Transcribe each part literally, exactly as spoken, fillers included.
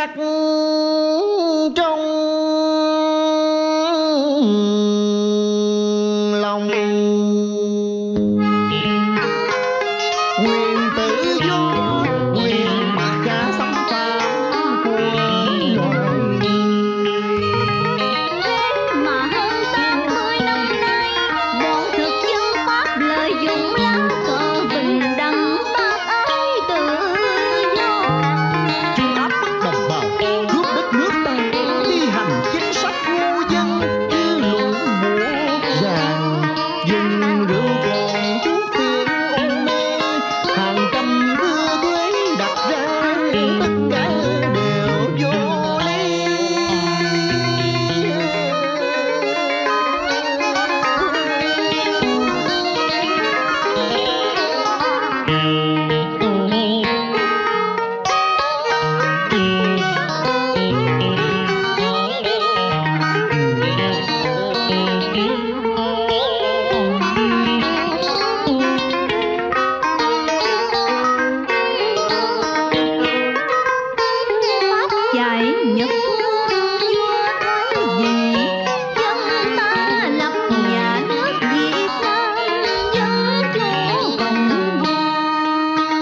khắc trong lòng. Quyền tự do, quyền bất khả xâm phạm của loài. Thế mà hơn tám mươi năm nay, bọn thực dân Pháp lợi dụng lá cờ bình đẳng bác ái tự do. Chúng áp bức đồng bào, cướp đất nước ta, thi hành chính sách ngu dân, dư luận muộn vàng. Dừng rượu còn thuốc phiện ôn mê, hàng trăm đưa thuế đặt ra, tất cả đều vô lý. Pháp chạy Nhật vua thoái vị, dân ta lập nhà nước Việt Nam dân chủ cộng hòa.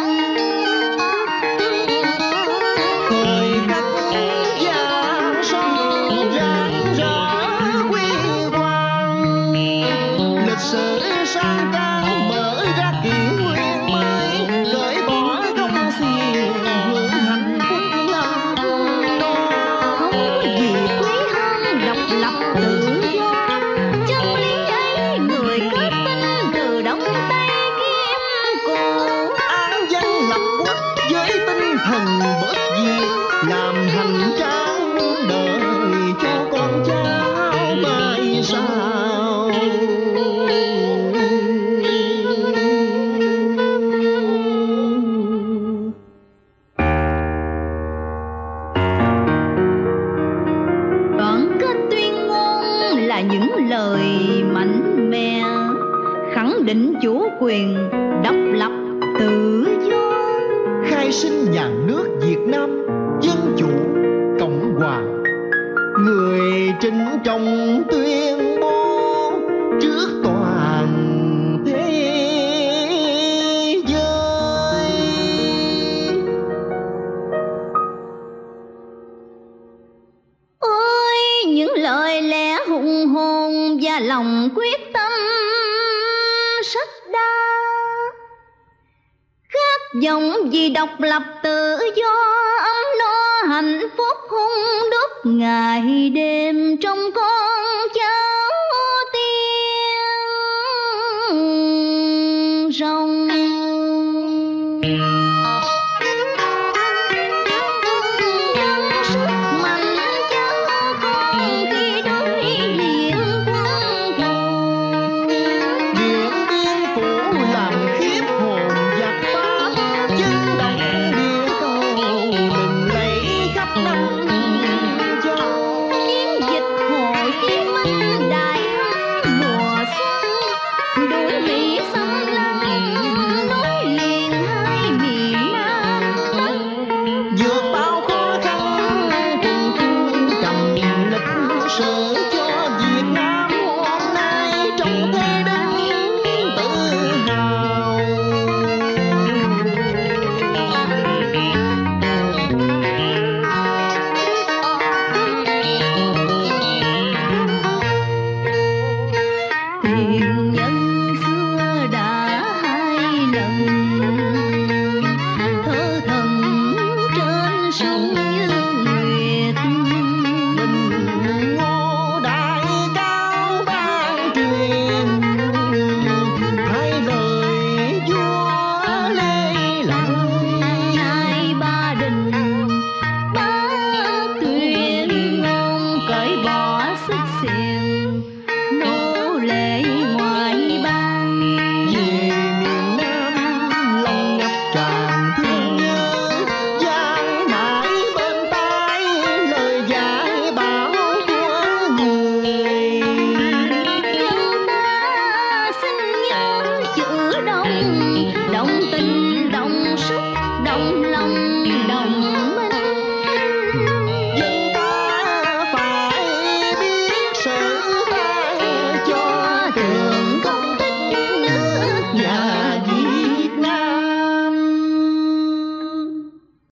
Thời khắc giang son rạng rỡ huy hoàng, lịch sử sang trang mở ra kỷ nguyên mới, cởi bỏ gông xiềng hưởng hạnh phúc làm no. Không gì quý hơn độc lập tự do, chân lý ấy người kết tinh từ đông tây kim cổ. An dân lập quốc với tinh thần bất diệt, làm hành trang đời cho con cháu mai sau. Đoạn kết tuyên ngôn là những lời mạnh mẽ, khẳng định chủ quyền, độc lập, tự do. Khai sinh nhà nước Việt Nam dân chủ cộng hòa. Người trịnh trọng tuyên bố trước toàn thế giới. Ôi những lời lẽ hùng hồn và lòng quyết tâm rất đa, khát vọng vì độc lập tự do, ấm no hạnh phúc hung đúc ngày đêm trong con